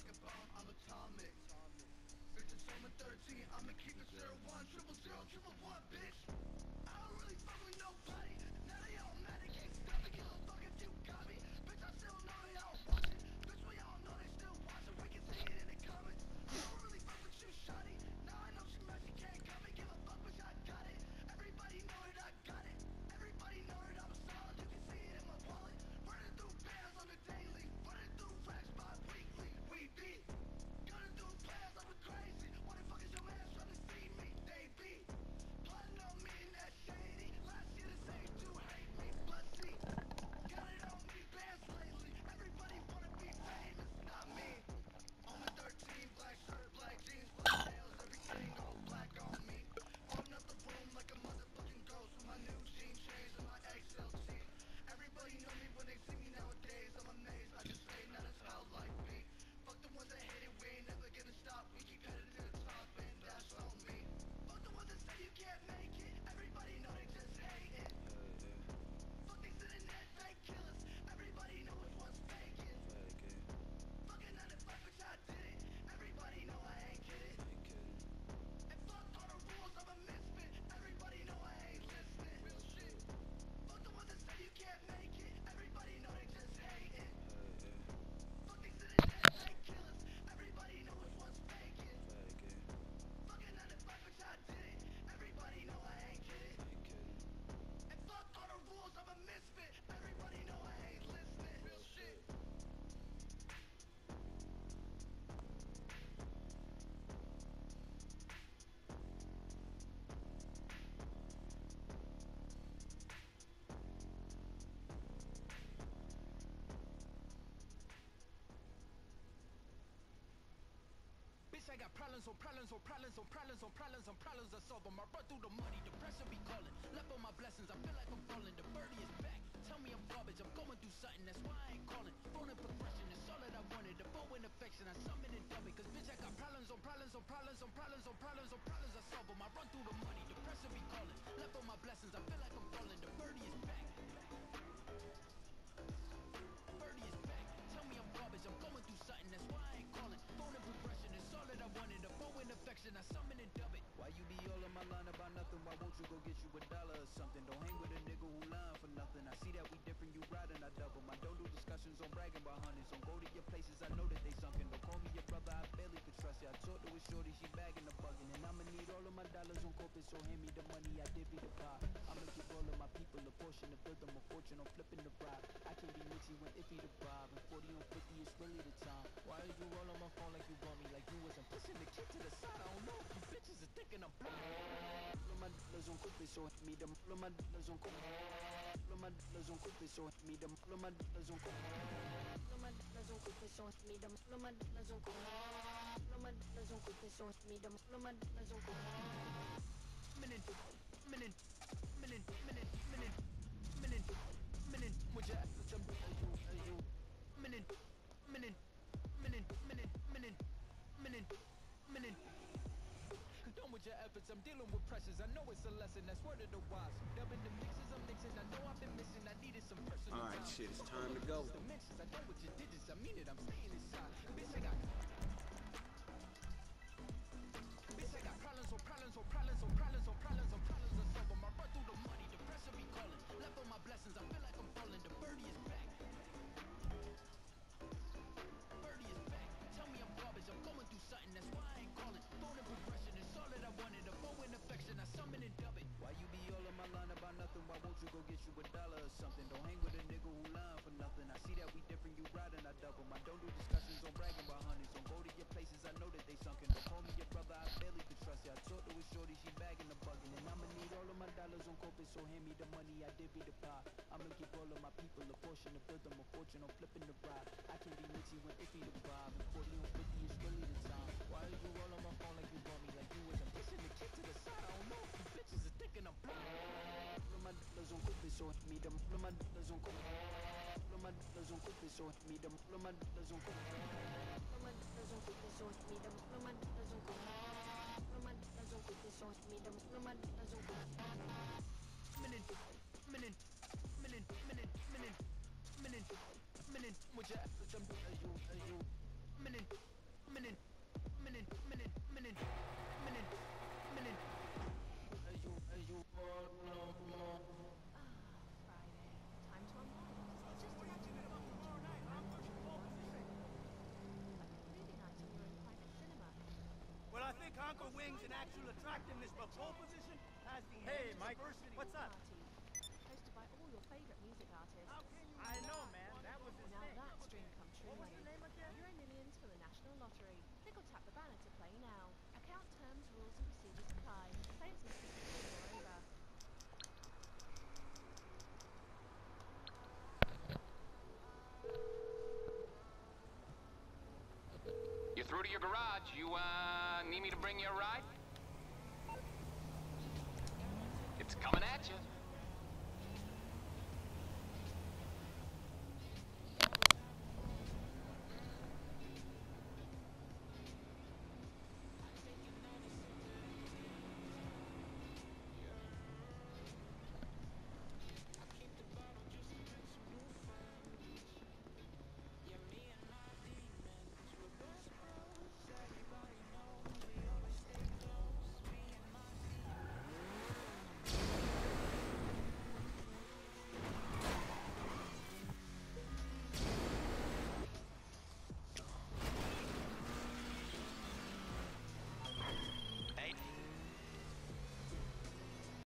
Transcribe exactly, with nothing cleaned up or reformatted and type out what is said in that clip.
I got problems on problems on problems on problems on problems on problems I solve them. I run through the money, the pressure be calling. Left on my blessings, I feel like I'm falling. The birdie is back. Tell me I'm garbage, I'm going through something, that's why I ain't calling. Phone and progression, it's all that I wanted. The bow and affection, I summon and dub it. Cause bitch, I got problems on problems on problems on problems on problems on problems I solve them. I run through the money, the pressure be calling. Left on my blessings, I feel like I'm falling. The birdie is back. Birdie is back. Tell me I'm garbage, I'm going through something, that's why I ain't calling. Phone and progression, it's all that I wanted. The bow and affection, I summon and dub it. Why you be all in my line about nothing? Why won't you go get you a dollar or something? Don't hang with a nigga who lying for nothing. I see that we different, you riding, I double. I don't do discussions on bragging about hundreds. Don't go to your places, I know that they sunken. Don't call me your brother, I barely could trust you. I talked to a shorty, she bagging the bugging. And I'ma need all of my dollars on corporate, so hand me the money, I divvy the pot. I'ma give all of my people a portion to build them a fortune on flipping the rock. I can't be mixy when iffy the bribe. And forty on fifty is really the time. Why is you all on my phone like you want me? Like you wasn't pushing the kid to the side. I don't know if you bitches are thinking I'm blind. All of my dollars on corporate, so hand me them. All of my dollars on corporate. All of my dollars on corporate, so hand me them. All of my dollars on corporate. All of my dollars on corporate, so hand me them. All of my dollars on corporate. All of my dollars on corporate, so hand me them. All of my dollars on corporate. Minute, minute, minute, minute, minute, minute, minute. मुझे जब you you minute, minute, minute, minute, minute, minute, minute. Done with your efforts, I'm dealing with pressures. I know it's a lesson, that's word of the wise. Dubbing the mixes, I'm mixing. I know I've been missing. I needed some personal All right, time. shit, it's time to go. Dimensions, I know what your digits. I mean it, I'm staying inside. Bitch, I got. Bitch, I got problems on problems on problems on problems on problems on problems I solve them. I run through the money, the pressure be calling. Left on my blessings, I feel like I'm falling. The birdie is back. Birdie is back. Tell me I'm garbage, I'm going through something, that's why I ain't calling. Phone and progression, it's all that I wanted. A bow and affection, I summon and dub it. Why you be all in my line about nothing? Why won't you go get you a dollar or something? Don't hang with a nigga who lying for nothing. I see that we different, you riding, I double. I don't do discussions on bragging about hundreds. Don't go to your places, I know that they sunken. Don't call me your brother, I barely could trust you. I talked to a shorty, she bagging the bugging. And I'ma need all of my dollars on corporate, so hand me the money, I divvy the pot. I'ma give all of my people a portion to build them a fortune on flipping the rock. I can't be mixy when iffy the vibe. And forty on fifty is really the time. Why are you all on my phone like you want me? Like you wasn't pushing the kid to the side. I don't know if you bitches are thinking I'm blind. All of my dollars on corporate, so hand me them. All of my dollars on corporate. All of my dollars on corporate, so hand me them. All of my dollars on corporate. All of my dollars on corporate, so hand me them. All of my dollars on corporate. All of my dollars on corporate, so hand me them. All of my dollars on corporate. Minute, minute, minute, minute, minute, minute, minute. मुझे जब you you minute, conquer wings and actual attractiveness, but pole position has the Hey, edge. Mike, Diversity. what's up? Hosted by all your favorite music artists. How can you I know, not man. wanna That go was his Now name. that's dream come true, What was money. your name again? Euro Millions for the National Lottery. Click or tap the banner to play now. Account terms, rules and procedures apply. Players must be sixteen or over. You're through to your garage. You, uh, need me to bring you a ride? It's coming at you.